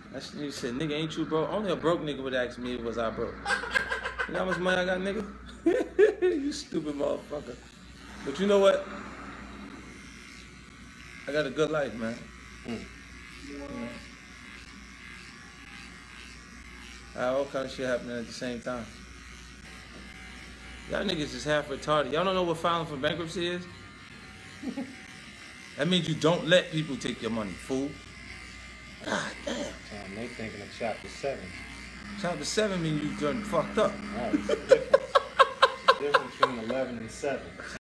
That nigga said, nigga, ain't you broke? Only a broke nigga would ask me, was I broke? You know how much money I got, nigga? You stupid motherfucker. But you know what? I got a good life, man. Yeah. I have all kind of shit happening at the same time. Y'all niggas is half retarded. Y'all don't know what filing for bankruptcy is? That means you don't let people take your money, fool. God damn. They thinking of chapter 7. Chapter 7 means you done fucked up. Right, it's the difference. Difference between 11 and 7.